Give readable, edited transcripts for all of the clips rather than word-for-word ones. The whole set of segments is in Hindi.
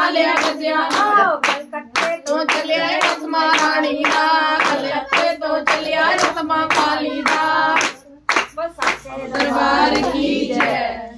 लिया गजिया तो चलिया रस्मा रानी दा गले तो चलिया रस्मा काली दा दरबार की जय।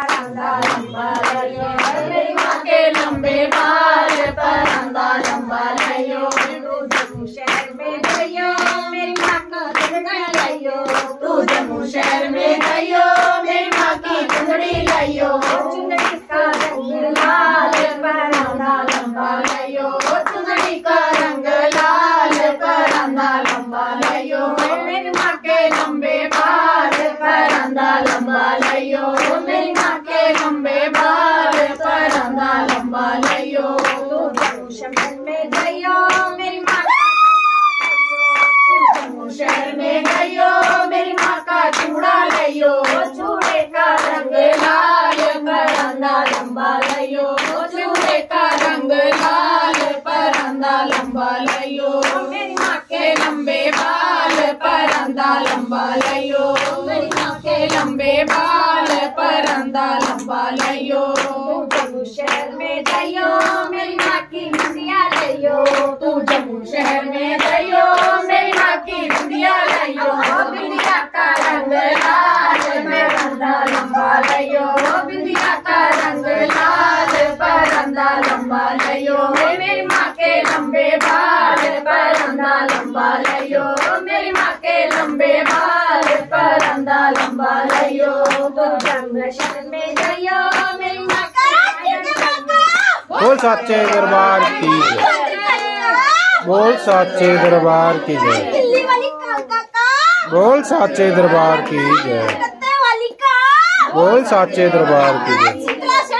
मेरी माँ के लंबे बाल परंदा लंबा लियो तू शहर में गयो मेरी माँ का चुंदड़ी लियो तू जम्मू शहर में गयो मेरी माँ की चुंदड़ी लियो चुंदड़ी का रंग लाल परंदा लंबा लियो चुंदड़ी का रंग लाल परंदा लंबा लियो मेरी माँ के लंबे बाल परंदा लंबा लियो मेरी माँ के लंबे बाल परंदा लंबा लियो तू जम्मू शहर में गयो मेरी माँ जम्मू शहर में गयो मेरी माँ का चूड़ा लियो चूड़े का रंग लाल परंदा लंबा लियो चूड़े का रंग लाल परंदा लंबा लियो मेरी माँ के लंबे बाल परंदा लंबा लियो मेरी माँ के लंबे बाल परंदा लंबा लियो जम्मू शहर में गयो मेरी माँ की बिंदिया लियो तू जम्मू शहर में गयो मेरी माँ की बिंदिया लियो बिंदिया का रंग लाल परंदा लंबा लियो बिंदिया का रंग लाल परंदा लंबा लियो मेरी माँ के लंबे बाल परंदा लंबा लियो मेरी माँ के लंबे बाल परंदा लंबा लियो तो जम्मू शहर में गयो मेरी माँ बोल सच्चे दरबार की बोल सच्चे दरबार की जय। बोल सच्चे दरबार की जय। बोल सच्चे दरबार की जय।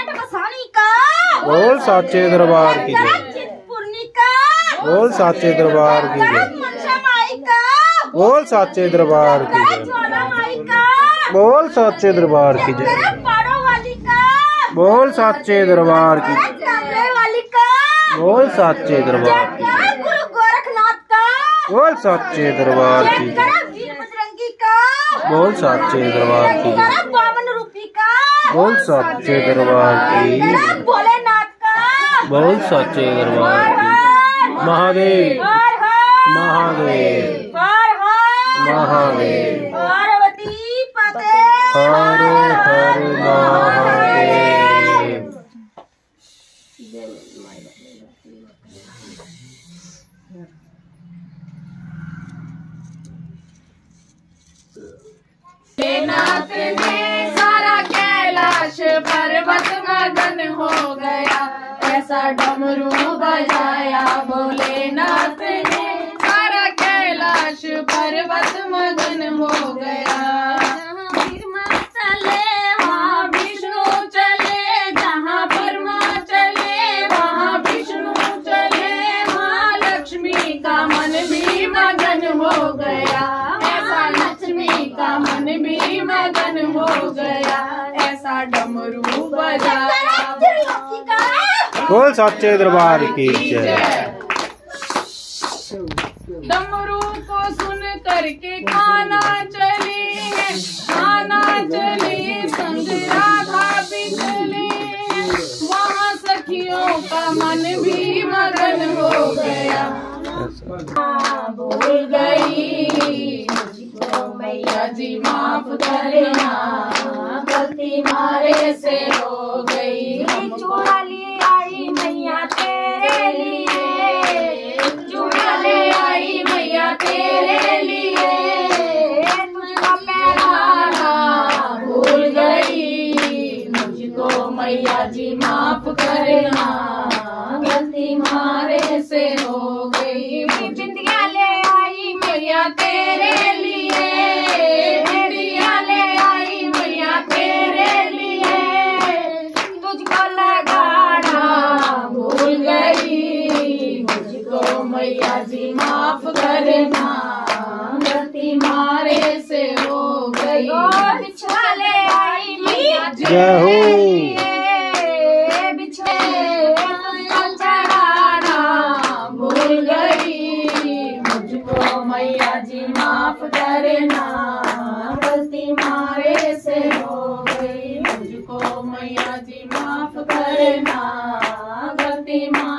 बोल सच्चे दरबार की जय। बोल सच्चे दरबार की जय। बोल सच्चे दरबार की जय। बोल सच्चे दरबार की जय। बोल सच्चे दरबार की बोल सच्चे दरबार की गुरु गोरखनाथ का बोल सच्चे दरबार की बोल सच्चे दरबार की पावन रूपी का बोल सच्चे दरबार की भोलेनाथ का बोल सच्चे दरबार की महादेव महादेव महादेव पार्वती पते हर हर महादेव। नाथ में सारा कैलाश पर्वत मगन हो गया ऐसा डमरू बजाया भोलेनाथ ने सारा कैलाश पर्वत मगन हो गया चले वहाँ विष्णु चले जहाँ ब्रह्मा चले वहाँ विष्णु चले वहाँ लक्ष्मी का मन भी मगन हो गया ऐसा लक्ष्मी का मन भी मगन हो गया ऐसा डमरू बजाया बोल सच्चे दरबार की जय। डमरू को सुन करके खाना चली है खाना चली संग राधा भी चली है वहाँ सखियों का मन भी मगन हो गया भूल गई मैया जी माफ करना गलती मारे से हो गई चूड़ा ले आई मैया तेरे लिए चूड़ा ले आई मैया तेरे लिए तुझको पहनाना भूल गई मुझको मैया जी माफ करना गलती मारे से हो गई बिंदिया ले आई मैया तेरे लिए बिंदिया ले आई मैया तेरे लिए तुझको लगाना भूल गई मुझको मैया जी माफ करना गलती मारे से हो गई बिछवा ले आई मैया जय हो चढ़ाना भूल गई मुझको मैया जी माफ करना गलती मारे से हो गई मुझको मैया जी माफ करना गलती शक्ति माँ